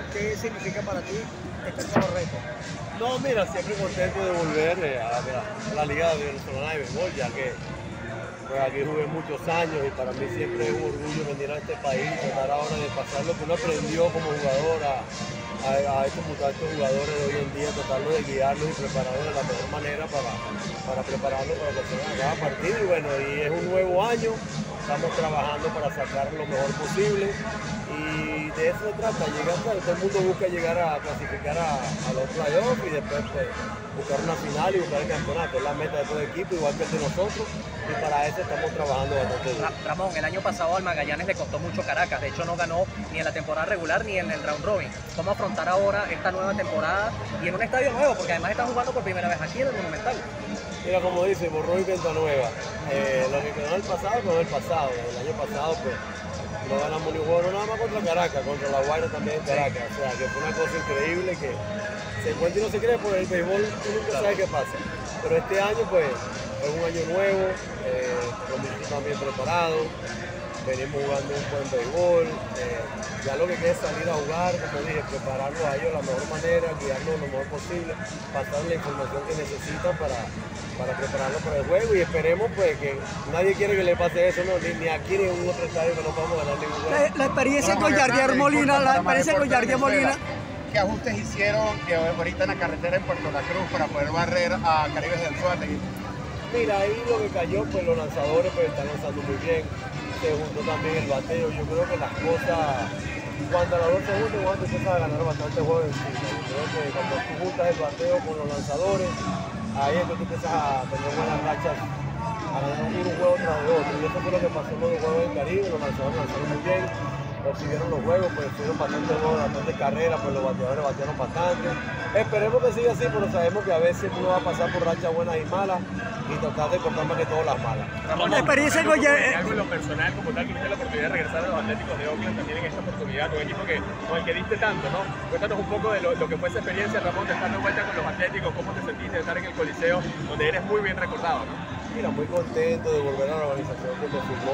¿qué significa para ti este nuevo reto? No, mira, siempre contento de volver a la Liga Venezolana de Béisbol, ya que pues, aquí jugué muchos años y para mí siempre es un orgullo venir a este país, tratar ahora de pasar lo que uno aprendió como jugador a estos jugadores de hoy en día, tratarlo de guiarlos y prepararlos de la mejor manera para prepararlos para lo que sea cada partido. Y bueno, y es un nuevo año, estamos trabajando para sacar lo mejor posible. Y de eso se trata, todo el mundo busca llegar a clasificar a los playoffs y después pues, buscar una final y buscar el campeonato. Es la meta de todo el equipo, igual que el de nosotros, y para eso estamos trabajando bastante duro. Ramón, el año pasado al Magallanes le costó mucho Caracas, de hecho no ganó ni en la temporada regular ni en el round robin. ¿Cómo afrontar ahora esta nueva temporada y en un estadio nuevo? Porque además están jugando por primera vez aquí en el Monumental. Mira, como dice, borrón y cuenta nueva. Lo que quedó en el pasado, quedó en el pasado. El año pasado, pues, no ganamos ni un juego, no nada más contra Caracas, contra La Guaira también en Caracas. O sea, que fue una cosa increíble que se encuentra y no se cree, por el béisbol tú nunca sabes qué pasa. Pero este año, pues, es un año nuevo, los niños están bien preparados, venimos jugando un buen béisbol. Ya lo que queda es salir a jugar, como dije, prepararlos a ellos de la mejor manera, guiarlos lo mejor posible, pasar la información que necesitan para prepararlos para el juego y esperemos pues que nadie quiere que le pase eso, no, ni aquí ni en un otro estadio que no podamos ganar ningún juego. La experiencia con Yardier Molina, ¿Qué ajustes hicieron ahorita en la carretera en Puerto La Cruz para poder barrer a Caribes del Anzoátegui? Mira, ahí lo que cayó, pues los lanzadores pues están lanzando muy bien, se juntó también el bateo, yo creo que las cosas, cuando a las dos se juntan, cuando empiezas a ganar bastante juegos encima. Yo creo que cuando tú juntas el bateo con los lanzadores, ahí es que tú empiezas a tener buenas rachas, a ganar un juego tras de otro. Y eso fue lo que pasó en los juegos del Caribe, los lanzadores lanzaron muy bien, consiguieron los juegos, pues tuvieron bastante carreras, pues los bateadores batearon bastante. Esperemos que siga así, pero sabemos que a veces uno va a pasar por rachas buenas y malas y tratar de cortar más que todas las malas. Ramón, la experiencia con algo en lo personal, como tal, que tuviste la oportunidad de regresar a los Atléticos de Oakland también en esta oportunidad, con un equipo con el que diste tanto, ¿no? Cuéntanos un poco de lo que fue esa experiencia, Ramón, de estar de vuelta con los Atléticos, cómo te sentiste de estar en el Coliseo, donde eres muy bien recordado, ¿no? Mira, muy contento de volver a la organización que me firmó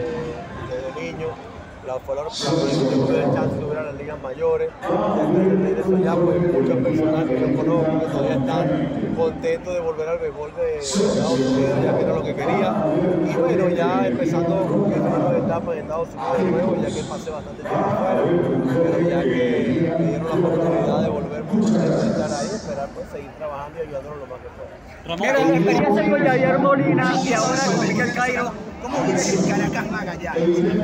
desde niño. Fue la primera vez que tuve la chance de subir a las ligas mayores. De eso ya, pues muchas personas que yo conozco que todavía están contentos de volver al béisbol de Estados Unidos, ya que era lo que quería. Y bueno, ya empezando esta nueva etapa en Estados Unidos de nuevo, ya que pasé bastante tiempo fuera, pero ya que me dieron la oportunidad de volver, muy contento de estar ahí, esperar pues seguir trabajando y ayudándonos lo más que pueda. Mira, la experiencia con Yardier Molina y ahora con Miguel Cairo, ¿cómo vives el Caracas Magallanes?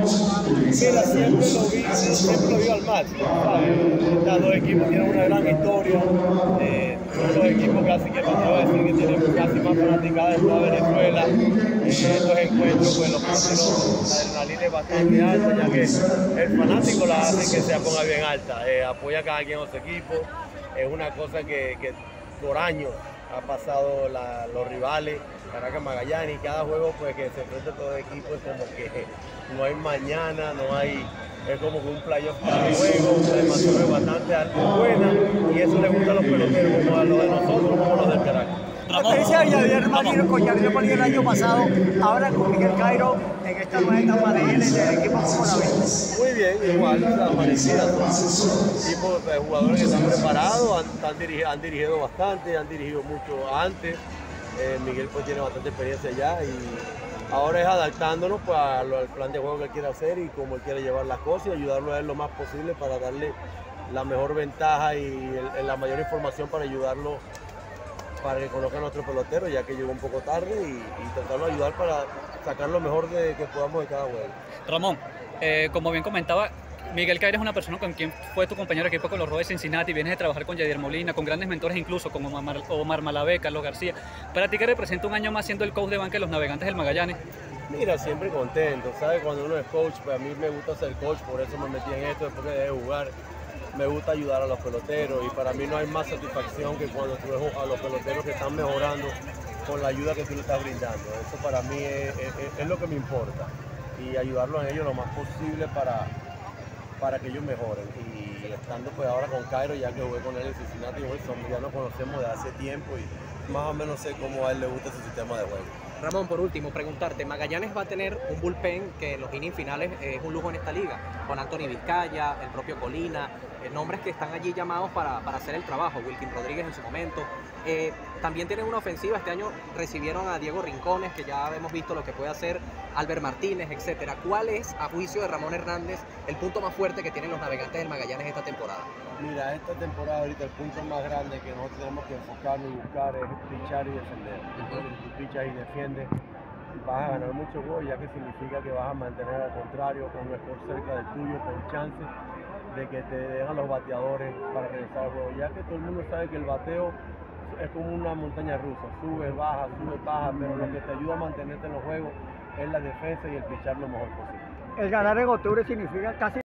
Mira, siempre lo vi al máximo, ¿sabes? Estos dos equipos tienen una gran historia, son los equipos casi que me atrevo a decir que tienen casi más fanaticada de toda Venezuela. Estos encuentros, pues los partidos, la adrenalina es bastante alta, ya que el fanático la hace que se ponga bien alta, apoya a cada quien en su equipo, es una cosa que por años ha pasado los rivales, Caracas Magallanes, y cada juego pues que se enfrenta todo el equipo es como que no hay mañana, es como que un playoff cada juego, una demostración bastante buena y eso le gusta a los peloteros, como a los de nosotros, como a los del Caracas. La experiencia de Yardier Molina con Yardier Molina el año pasado, ahora con Miguel Cairo en esta nueva etapa de él en el equipo, ¿cómo la ves? Muy bien, igual, las parecidas, son tipos de jugadores que están preparados, han dirigido bastante, han dirigido mucho antes. Miguel pues tiene bastante experiencia ya y ahora es adaptándonos pues, al plan de juego que él quiere hacer y cómo él quiere llevar las cosas y ayudarlo a él lo más posible para darle la mejor ventaja y la mayor información para ayudarlo para que conozca a nuestro pelotero, ya que llegó un poco tarde y tratarlo de ayudar para sacar lo mejor que podamos de cada juego. Ramón, como bien comentaba, Miguel Cairo es una persona con quien fue tu compañero de equipo con los Rojos de Cincinnati, vienes de trabajar con Yardier Molina, con grandes mentores incluso, como Omar Malavé, Carlos García. ¿Para ti qué representa un año más siendo el coach de banca de los Navegantes del Magallanes? Mira, siempre contento, ¿sabes? Cuando uno es coach, pues a mí me gusta ser coach, por eso me metí en esto después que dejé de jugar. Me gusta ayudar a los peloteros y para mí no hay más satisfacción que cuando tú ves a los peloteros que están mejorando con la ayuda que tú le estás brindando. Eso para mí es lo que me importa y ayudarlos a ellos lo más posible para que ellos mejoren. Y estando pues ahora con Cairo, ya que jugué con él en Cincinnati, ya nos conocemos de hace tiempo y más o menos sé cómo a él le gusta ese sistema de juego. Ramón, por último, preguntarte, Magallanes va a tener un bullpen que en los innings finales es un lujo en esta liga, con Anthony Vizcaya, el propio Colina, nombres que están allí llamados para hacer el trabajo, Wilkin Rodríguez en su momento. También tienen una ofensiva, este año recibieron a Diego Rincones, que ya hemos visto lo que puede hacer, Albert Martínez, etcétera. ¿Cuál es, a juicio de Ramón Hernández, el punto más fuerte que tienen los Navegantes del Magallanes esta temporada? Mira, esta temporada ahorita el punto más grande que nosotros tenemos que enfocarnos y buscar es pichar y defender. Entonces, si tú pichas y defiendes, vas a ganar mucho gol, ya que significa que vas a mantener al contrario con un score cerca del tuyo, con chances de que te dejan los bateadores para regresar al juego, ya que todo el mundo sabe que el bateo es como una montaña rusa, sube, baja, pero lo que te ayuda a mantenerte en los juegos es la defensa y el pichar lo mejor posible. El ganar en octubre significa casi